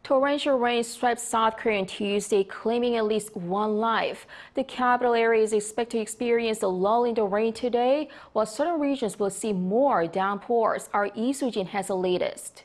Torrential rain swept South Korea on Tuesday, claiming at least one life. The capital area is expected to experience a lull in the rain today, while certain regions will see more downpours. Our Lee Soo-jin has the latest.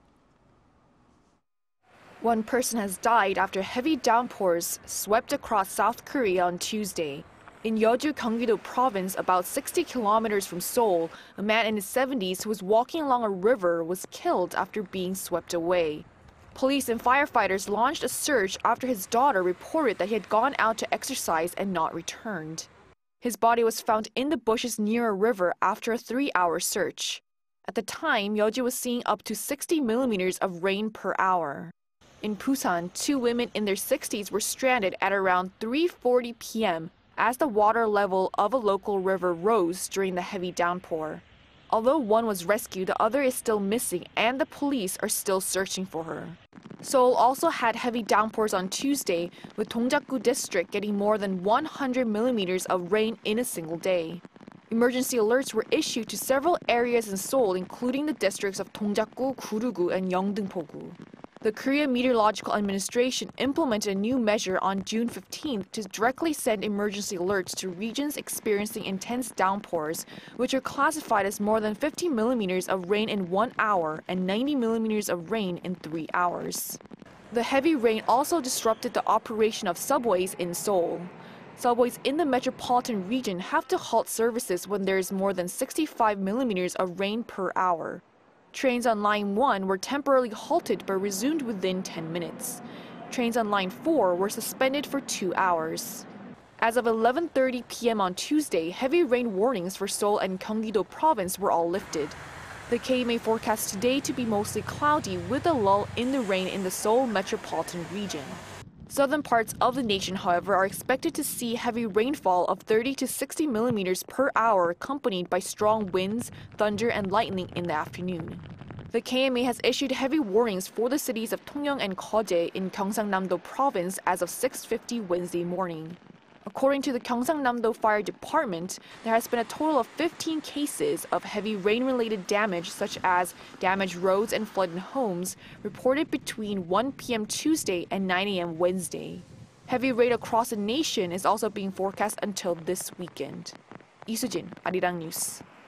One person has died after heavy downpours swept across South Korea on Tuesday. In Yeoju, Gyeonggi-do Province, about 60 kilometers from Seoul, a man in his 70s who was walking along a river was killed after being swept away. Police and firefighters launched a search after his daughter reported that he had gone out to exercise and not returned. His body was found in the bushes near a river after a 3-hour search. At the time, Yeoju was seeing up to 60 millimeters of rain per hour. In Busan, 2 women in their 60s were stranded at around 3:40 p.m. as the water level of a local river rose during the heavy downpour. Although one was rescued, the other is still missing and the police are still searching for her. Seoul also had heavy downpours on Tuesday, with Dongjakgu district getting more than 100 millimeters of rain in a single day. Emergency alerts were issued to several areas in Seoul, including the districts of Dongjakgu, Gurugu, and Yeongdeung-pogu. The Korea Meteorological Administration implemented a new measure on June 15th to directly send emergency alerts to regions experiencing intense downpours, which are classified as more than 50 millimeters of rain in 1 hour and 90 millimeters of rain in 3 hours. The heavy rain also disrupted the operation of subways in Seoul. Subways in the metropolitan region have to halt services when there is more than 65 millimeters of rain per hour. Trains on Line 1 were temporarily halted but resumed within 10 minutes. Trains on Line 4 were suspended for 2 hours. As of 11:30 p.m. on Tuesday, heavy rain warnings for Seoul and Gyeonggi-do Province were all lifted. The KMA forecast today to be mostly cloudy with a lull in the rain in the Seoul metropolitan region. Southern parts of the nation, however, are expected to see heavy rainfall of 30 to 60 millimeters per hour, accompanied by strong winds, thunder, and lightning in the afternoon. The KMA has issued heavy warnings for the cities of Tongyeong and Gyeoje in Gyeongsangnam-do Province as of 6:50 Wednesday morning. According to the Gyeongsangnam-do Fire Department, there has been a total of 15 cases of heavy rain-related damage, such as damaged roads and flooded homes, reported between 1 p.m. Tuesday and 9 a.m. Wednesday. Heavy rain across the nation is also being forecast until this weekend. Lee Soo-jin, Arirang News.